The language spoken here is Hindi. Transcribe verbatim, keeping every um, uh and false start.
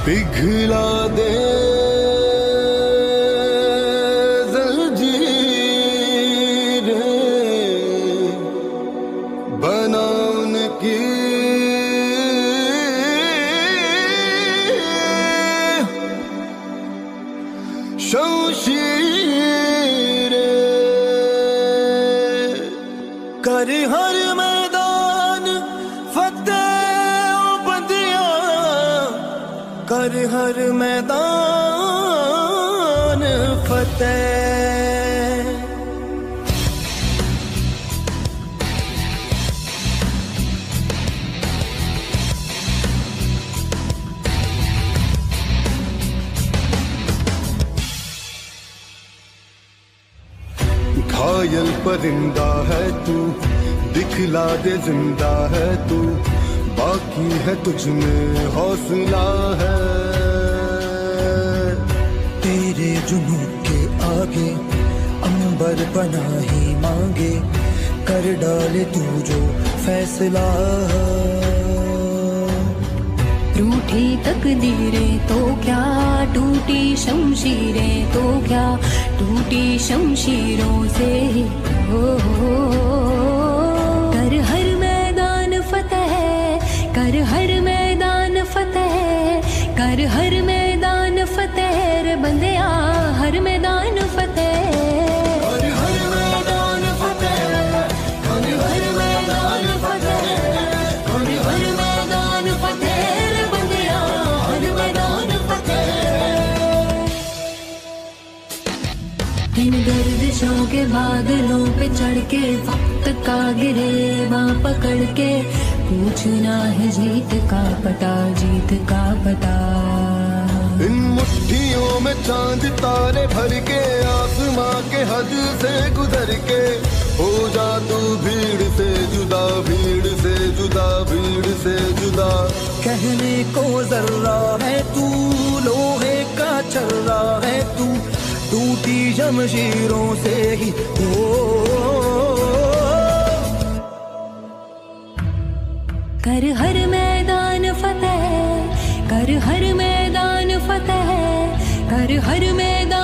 पिघला दे जंजीरें बनाने की शमशीरें कर हर मैदान फतेह ओ बंदियां, कर हर मैदान फतेह। घायल परिंदा है तू, दिखला दे जिंदा है तू, बाकी है तुझ में हौसला है। तेरे जुनून के आगे अंबर बना ही मांगे, कर डाले तू जो फैसला। रूठी तकदीरें तो क्या, टूटी शमशीरें तो क्या, टूटी शमशीरों से ही हो, हो, कर हर मैदान फतेह, कर हर मैदान फतेह, कर हर मैदान फतेह रे बंदिया, हर मैदान फतेह। हर हर मैदान फतेह, हर हर मैदान फतेह, हर हर मैदान फतेह रे बंदिया, हर मैदान फतेह। इन गर्दिशों के बादलों पे चढ़ के वक्त का गिरेबां पकड़ के, पूछना है जीत का पता, जीत का पता। इन मुट्ठियों में चांद तारे भर के, आसमां के हद से गुजर के, हो जा तू भीड़ से जुदा, भीड़ से जुदा, भीड़ से जुदा। कहने को जर्रा है तू, लोहे का छर्रा है तू, टूटी शमशीरों से ही हो। कर हर मैदान फतेह, कर हर मैदान फतेह, कर हर मैदान